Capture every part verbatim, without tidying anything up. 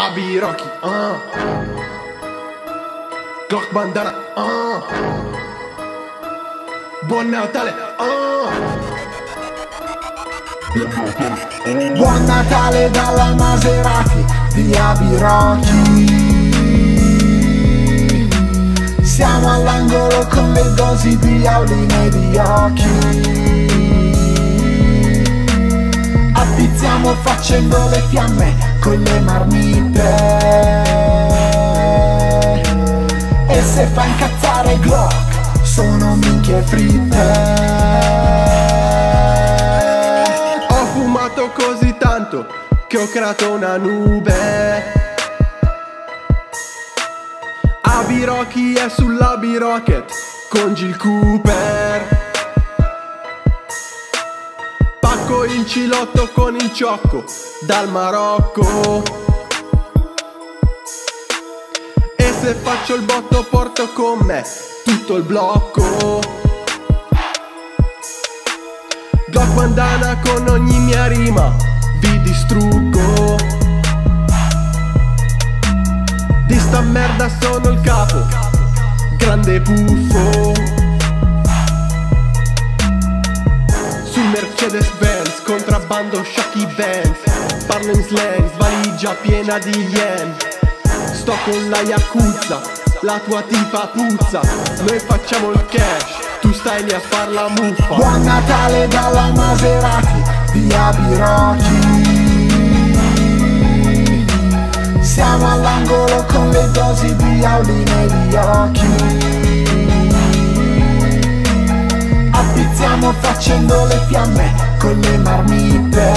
Abi Rocky, uh. Glock bandana, uh. Buon Natale, uh. Buon Natale dalla Maserati di Abi Rocky. Siamo all'angolo con le dosi di Auli negli occhi. Appizziamo facendo le fiamme con le marmite. E se fa incazzare Glock sono minchie fritte. Ho fumato così tanto che ho creato una nube. Abi Rocky è sull'Abi Rocket con Jill Cooper. Pacco il cilotto con il ciocco dal Marocco. E se faccio il botto porto con me tutto il blocco. Glock bandana con ogni mia rima vi distruggo. Di sta merda sono il capo, grande buffo. Sul Mercedes Benz, contrabbando Shocky Benz. Parlo in slang, valigia piena di yen. Sto con la Yakuza, la tua tipa puzza. Noi facciamo il cash, tu stai lì a far la muffa. Buon Natale dalla Maserati di Abi Rocky. Siamo all'angolo con le dosi di Auli negli occhi. Appizziamo facendo le fiamme con le marmite.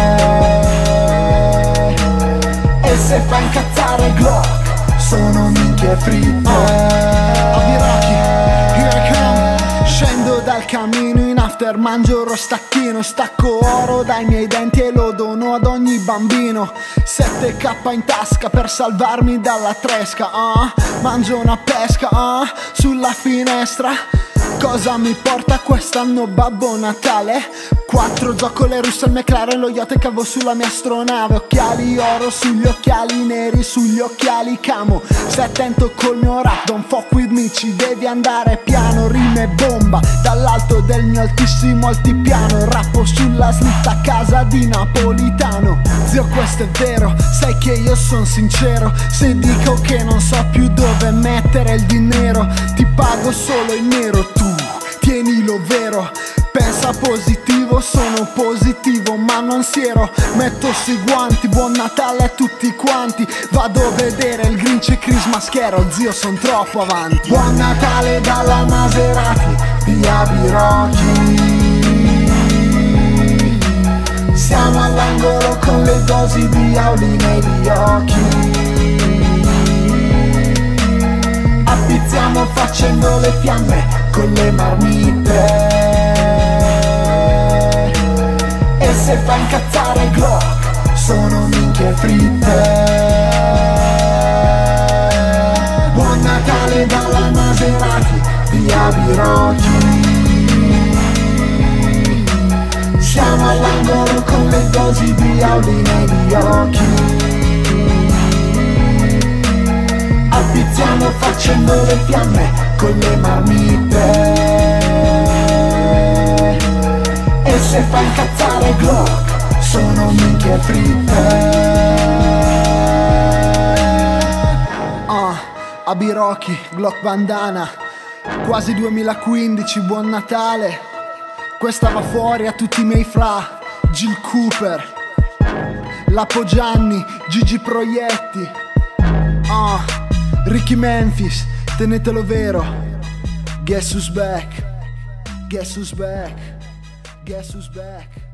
E se fa incazzare Glock sono minchie fritte. Abi Rocky, here I come. Scendo dal camino in after, mangio rostacchino. Stacco oro dai miei denti e lo dono ad ogni bambino. sette K in tasca per salvarmi dalla tresca, uh. Mangio una pesca, uh, sulla finestra. Cosa mi porta quest'anno Babbo Natale? Quattro gioco le russe al McLaren, lo yacht e cavo sulla mia astronave. Occhiali oro sugli occhiali neri, sugli occhiali camo. Stai attento col mio rap, don't fuck with me, ci devi andare piano. Rime bomba dall'alto del mio altissimo altipiano. Rappo sulla slitta a casa di Napolitano. Zio, questo è vero, sai che io son sincero. Se dico che non so più dove mettere il dinero, ti pago solo in nero, tu tienilo vero. Pensa positivo, sono positivo ma non siero. Metto sui guanti, buon Natale a tutti quanti. Vado a vedere il Grinch e Chris Maschero, zio son troppo avanti. Buon Natale dalla Maserati di Abi Rocky. Siamo all'angolo con le dosi di Auli negli occhi. Appizziamo facendo le fiamme con le marmite. E se fa incazzare Glock sono minchie fritte. Buon Natale dalla Maserati di Abi Rocky. Siamo all'angolo con le dosi di Audi negli occhi. Appizziamo facendo le fiamme con le marmite. E se fa incazzare Glock sono minchie fritte. Ah, Abi Rocky, Glock bandana. Quasi duemilaquindici, buon Natale. Questa va fuori a tutti i miei fra. Jill Cooper, Lapo Gianni, Gigi Proietti, ah, Ricky Memphis, tenetelo vero. Guess who's back? Guess who's back? Guess who's back?